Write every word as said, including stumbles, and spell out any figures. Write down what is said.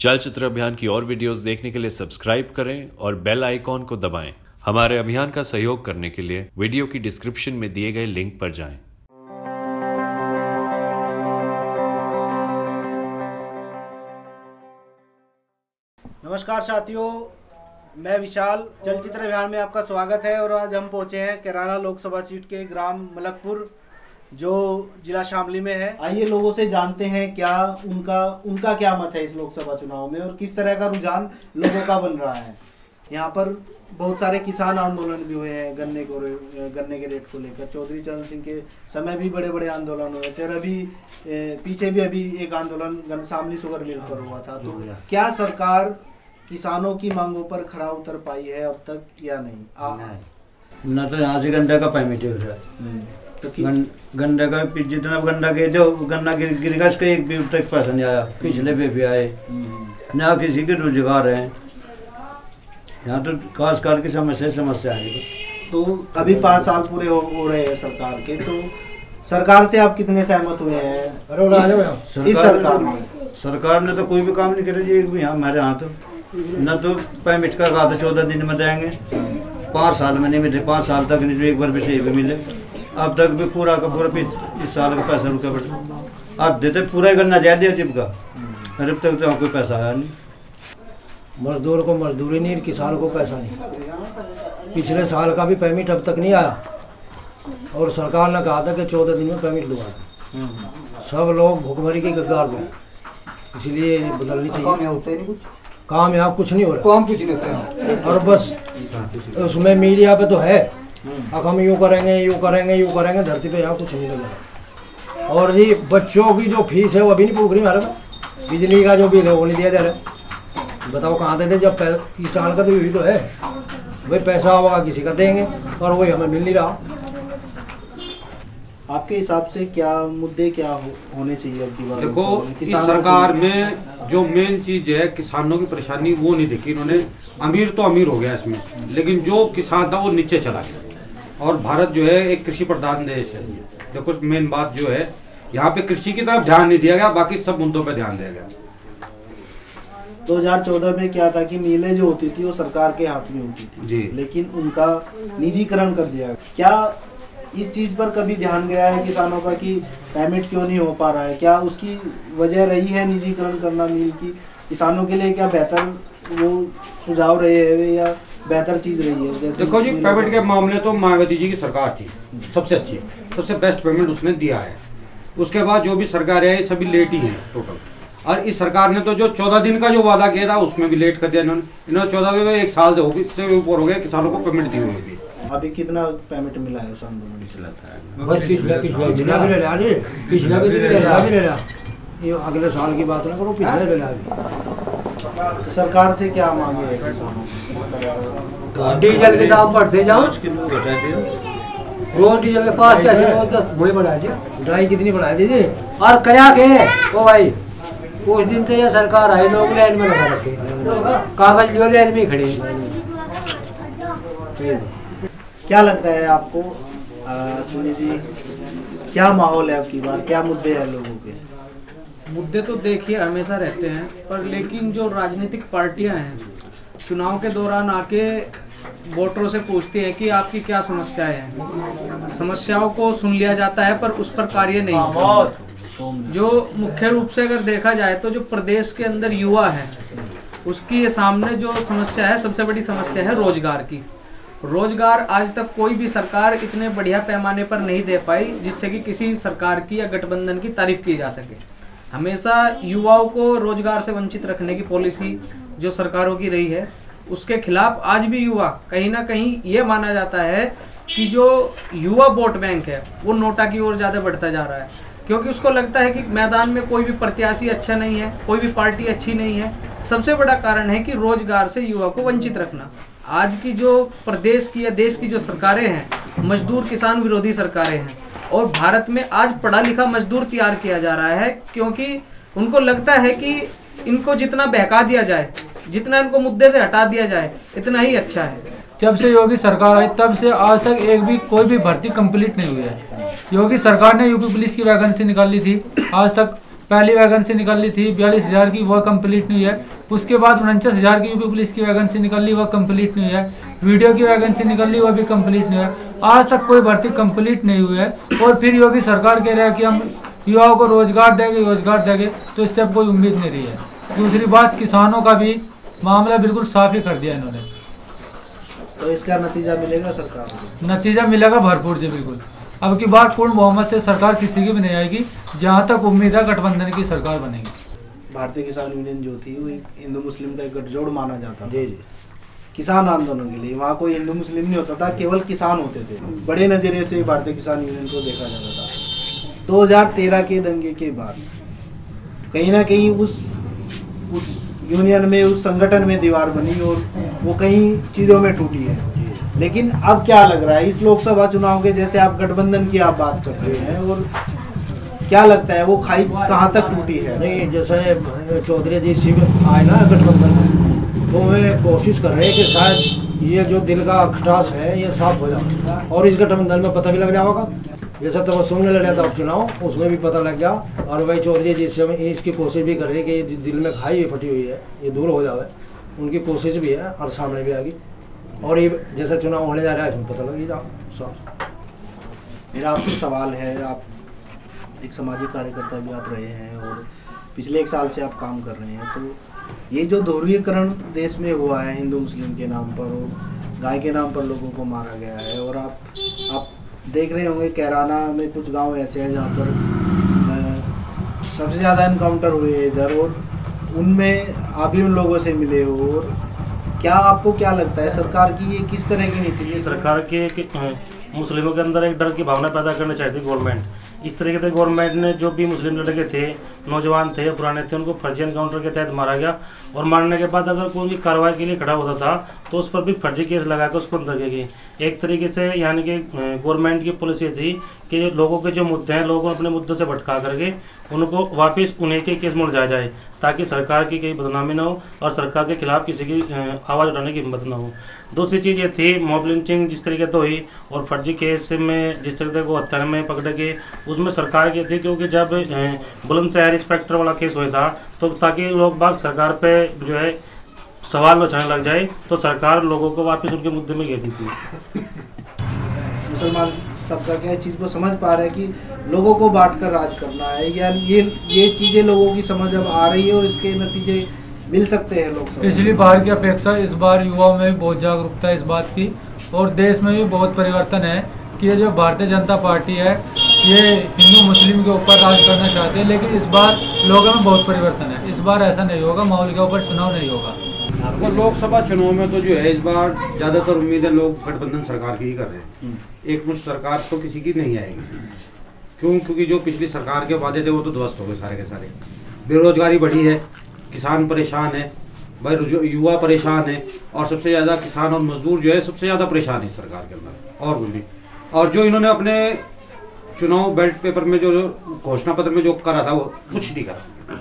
चलचित्र अभियान की और वीडियोस देखने के लिए सब्सक्राइब करें और बेल आइकॉन को दबाएं। हमारे अभियान का सहयोग करने के लिए वीडियो की डिस्क्रिप्शन में दिए गए लिंक पर जाएं। नमस्कार साथियों, मैं विशाल। चलचित्र अभियान में आपका स्वागत है। और आज हम पहुंचे हैं कैराना लोकसभा सीट के ग्राम मलकपुर, जो जिला शामली में है। आइए लोगों से जानते हैं क्या उनका उनका क्या मत है इस लोकसभा चुनाव में और किस तरह का रुझान लोगों का बन रहा है। यहाँ पर बहुत सारे किसान आंदोलन भी हुए हैं गन्ने को गन्ने के रेट को लेकर। चौधरी चरण सिंह के समय भी बड़े बड़े आंदोलन हुए थे और अभी पीछे भी अभी एक आंदोलन शामली शुगर मिल पर हुआ था। तो क्या सरकार किसानों की मांगों पर खरा उतर पाई है अब तक या नहीं? आ, नहीं। ना तो यहाँ से गन्ने का पेमेंट हो रहा है तो गन, गन्ने का जितना गन्ना के जो गन्ना गिर गिरेगा इसका एक भी तक पैसा नहीं आया। पिछले पे भी आए ना, किसी के रोजगार है। यहाँ तो खासकर की समस्या समस्या है। तो अभी पाँच साल पूरे हो, हो रहे हैं सरकार के, तो सरकार से आप कितने सहमत हुए हैं? इस, इस सरकार में सरकार ने तो कोई भी काम नहीं करे जी। एक भी यहाँ हमारे यहाँ तो न तो पेमेंट का कहा था चौदह दिन में देंगे, पाँच साल में नहीं मिले, पाँच साल तक नहीं, एक बार भी सही भी मिले। अब तक भी पूरा का पूरा इस साल का पैसा रुका पड़ा। अब देते पूरा ही करना चाहिए चिपका, अब तक तो कोई पैसा आया नहीं। मजदूर को मजदूरी नहीं, किसान को पैसा नहीं। पिछले साल का भी पेमेंट अब तक नहीं आया और सरकार ने कहा था कि चौदह दिन में पेमेंट दूंगा। सब लोग भूखमरी की कगार में, इसलिए बदलनी चाहिए। काम यहाँ कुछ नहीं हो रहा, काम कुछ नहीं होता और बस उसमें मीडिया पे तो है अब हम यूँ करेंगे यूँ करेंगे यूँ करेंगे, धरती पे यहाँ कुछ नहीं लगा। और जी बच्चों की जो फीस है वो अभी नहीं पूछ रही हमारे में। बिजली का जो बिल है वो नहीं दिया जा रहा। बताओ कहाँ देते? जब किसान का तो यही तो है भाई, पैसा होगा किसी का देंगे और वही हमें मिल नहीं रहा। आपके हिसाब से क्या मुद्दे क्या हो, होने चाहिए अब की बार? देखो, इस सरकार में जो मेन चीज है किसानों की परेशानी वो नहीं देखी इन्होंने। अमीर तो अमीर हो गया इसमें, लेकिन जो किसान था वो नीचे चला गया। और भारत जो है एक कृषि प्रधान देश है। देखो मेन बात जो है यहाँ पे कृषि की तरफ ध्यान नहीं दिया गया, बाकी सब मुद्दों पे ध्यान दिया गया। दो हज़ार चौदह में क्या था कि मिलें जो होती थी वो सरकार के हाथ में होती थी जी, लेकिन उनका निजीकरण कर दिया। क्या इस चीज पर कभी ध्यान गया है किसानों का कि पेमेंट क्यों नहीं हो पा रहा है? क्या उसकी वजह रही है निजीकरण करना मिल की? किसानों के लिए क्या बेहतर वो सुझाव रहे हैं या बेहतर चीज रही है? जैसे देखो जी, पेमेंट के मामले तो मायावती जी की सरकार थी सबसे अच्छी, सबसे बेस्ट पेमेंट उसने दिया है। उसके बाद जो भी सरकार है सभी लेट ही है टोटल। और इस सरकार ने तो जो चौदह दिन का जो वादा किया था उसमें भी लेट कर दिया इन्होंने। इन्होंने चौदह दिन एक साल से ऊपर हो गया किसानों को पेमेंट दी हुई होगी। अभी कितना पेमेंट मिला है उस आंदोलन? अगले साल की बात ना करो, पिछले ले लिया। सरकार से क्या मांगे है किसानों? डीजल के दाम बढ़ते जाओ, रोज डीजल के पास कैसे वही बढ़ा दिया। ढाई कितनी बढ़ा दीजिए और क्या के ओ भाई, कुछ दिन से ये सरकार आई, लोग लाइन में लगा रखे, कागज लिए लाइन में खड़े। क्या लगता है आपको अश्विनी जी, क्या माहौल है आपकी बार? क्या मुद्दे हैं लोगों के? मुद्दे तो देखिए हमेशा रहते हैं, पर लेकिन जो राजनीतिक पार्टियां हैं चुनाव के दौरान आके वोटरों से पूछती हैं कि आपकी क्या समस्याएं हैं। समस्याओं को सुन लिया जाता है पर उस पर कार्य नहीं। जो मुख्य रूप से अगर देखा जाए तो जो प्रदेश के अंदर युवा है उसकी ये सामने जो समस्या है, सबसे बड़ी समस्या है रोजगार की। रोजगार आज तक कोई भी सरकार इतने बढ़िया पैमाने पर नहीं दे पाई जिससे कि किसी सरकार की या गठबंधन की तारीफ की जा सके। हमेशा युवाओं को रोजगार से वंचित रखने की पॉलिसी जो सरकारों की रही है, उसके खिलाफ आज भी युवा कहीं ना कहीं ये माना जाता है कि जो युवा वोट बैंक है वो नोटा की ओर ज़्यादा बढ़ता जा रहा है, क्योंकि उसको लगता है कि मैदान में कोई भी प्रत्याशी अच्छा नहीं है, कोई भी पार्टी अच्छी नहीं है। सबसे बड़ा कारण है कि रोजगार से युवा को वंचित रखना। आज की जो प्रदेश की या देश की जो सरकारें हैं मजदूर किसान विरोधी सरकारें हैं, और भारत में आज पढ़ा लिखा मजदूर तैयार किया जा रहा है, क्योंकि उनको लगता है कि इनको जितना बहका दिया जाए, जितना इनको मुद्दे से हटा दिया जाए, इतना ही अच्छा है। जब से योगी सरकार आई तब से आज तक एक भी कोई भी भर्ती कंप्लीट नहीं हुई है। योगी सरकार ने यूपी पुलिस की वैकेंसी निकाली थी, आज तक पहली वैकेंसी निकली थी बयालीस हजार की, वह कंप्लीट नहीं है। उसके बाद उनचास हजार की यूपी पुलिस की वैकेंसी निकली, वह कंप्लीट नहीं है। वीडियो की वैकेंसी निकली, वह भी कंप्लीट नहीं है। आज तक कोई भर्ती कंप्लीट नहीं हुई है। और फिर योगी सरकार कह रहा है कि हम युवाओं को रोजगार देंगे रोजगार देंगे, तो इससे अब कोई उम्मीद नहीं रही है। दूसरी बात, किसानों का भी मामला बिल्कुल साफ ही कर दिया इन्होंने। तो इसका नतीजा मिलेगा सरकार को? नतीजा मिलेगा भरपूर जी, बिल्कुल। अब की बार पूर्ण बहुमत से सरकार किसी की भी नहीं आएगी। जहाँ तक उम्मीद है गठबंधन की सरकार बनेगी। भारतीय किसान यूनियन जो थी वो एक हिंदू मुस्लिम का एक गठजोड़ माना जाता था जी जी किसान आंदोलन के लिए। वहाँ कोई हिंदू मुस्लिम नहीं होता था, केवल किसान होते थे। बड़े नजरिए से भारतीय किसान यूनियन को देखा जाता था। दो हज़ार तेरह के दंगे के बाद कहीं ना कहीं उस उस यूनियन में, उस संगठन में दीवार बनी और वो कई चीज़ों में टूटी है। लेकिन अब क्या लग रहा है इस लोकसभा चुनाव के, जैसे आप गठबंधन की आप बात कर रहे हैं, और क्या लगता है वो खाई कहाँ तक टूटी है? नहीं, जैसे चौधरी जी सी आए ना गठबंधन में, तो वे कोशिश कर रहे हैं कि शायद ये जो दिल का खटास है ये साफ हो जाए, और इस गठबंधन में पता भी लग जाएगा। जैसा तो सुनने लड़ा था चुनाव, उसमें भी पता लग गया। और वही चौधरी जी से इसकी कोशिश भी कर रही है कि ये दिल में खाई हुई फटी हुई है ये दूर हो जाए, उनकी कोशिश भी है और सामने भी आएगी। और ये जैसा चुनाव होने जा रहा है इसमें पता लग ही जाओ साफ। मेरा आपसे सवाल है, आप एक सामाजिक कार्यकर्ता भी आप रहे हैं और पिछले एक साल से आप काम कर रहे हैं, तो ये जो ध्रुवीकरण देश में हुआ है हिंदू मुस्लिम के नाम पर और गाय के नाम पर लोगों को मारा गया है, और आप आप देख रहे होंगे कैराना में कुछ गांव ऐसे हैं जहाँ पर सबसे ज़्यादा इनकाउंटर हुए इधर, और उनमें आप भी उन लोगों से मिले हो। और क्या आपको क्या लगता है सरकार की ये किस तरह की नीति है? सरकार के, के मुस्लिमों के अंदर एक डर की भावना पैदा करना चाहती है गवर्नमेंट। इस तरीके से गवर्नमेंट ने जो भी मुस्लिम लड़के थे, नौजवान थे, पुराने थे, उनको फर्जी एनकाउंटर के तहत मारा गया। और मारने के बाद अगर कोई भी कार्रवाई के लिए खड़ा होता था तो उस पर भी फर्जी केस लगाकर उसको अंदर गई। एक तरीके से यानी कि गवर्नमेंट की पॉलिसी थी कि लोगों के जो मुद्दे हैं, लोगों अपने मुद्दों से भटका करके उनको वापस उन्हीं के केस में उलझाया जाए, ताकि सरकार की कहीं बदनामी ना हो और सरकार के खिलाफ किसी की आवाज़ उठाने की हिम्मत ना हो। दूसरी चीज़ ये थी मॉब लिंचिंग जिस तरीके से हुई, और फर्जी केस में जिस तरीके को हत्या में पकड़े गए, उसमें सरकार की थी। क्योंकि जब बुलंदशहर इंस्पेक्टर वाला केस हुआ था तो ताकि लोग बाग सरकार पे जो है सवाल उठाने लग जाए, तो सरकार लोगों को वापस उनके मुद्दे में घेरती थी। मुसलमान तबका क्या चीज़ को समझ पा रहे हैं कि लोगों को बांट कर राज करना है, या ये ये चीज़ें लोगों की समझ अब आ रही है और इसके नतीजे मिल सकते हैं लोग। पिछली बार की अपेक्षा इस बार युवाओं में भी बहुत जागरूकता है इस बात की, और देश में भी बहुत परिवर्तन है कि ये जो भारतीय जनता पार्टी है ये हिंदू मुस्लिम के ऊपर राज करना चाहते हैं। लेकिन इस बार लोगों में बहुत परिवर्तन है, इस बार ऐसा नहीं होगा, माहौल के ऊपर चुनाव नहीं होगा। तो लोकसभा चुनाव में तो जो है इस बार ज़्यादातर उम्मीदें लोग गठबंधन सरकार की ही कर रहे हैं। एक मुश्त सरकार तो किसी की नहीं आएगी। क्यों? क्योंकि जो पिछली सरकार के वादे थे वो तो ध्वस्त हो गए सारे के सारे। बेरोजगारी बढ़ी है, किसान परेशान है, भाई युवा परेशान है, और सबसे ज़्यादा किसान और मजदूर जो है सबसे ज़्यादा परेशान है सरकार के अंदर। और भी और जो इन्होंने अपने चुनाव बेल्ट पेपर में जो घोषणा पत्र में जो करा था वो कुछ नहीं करा।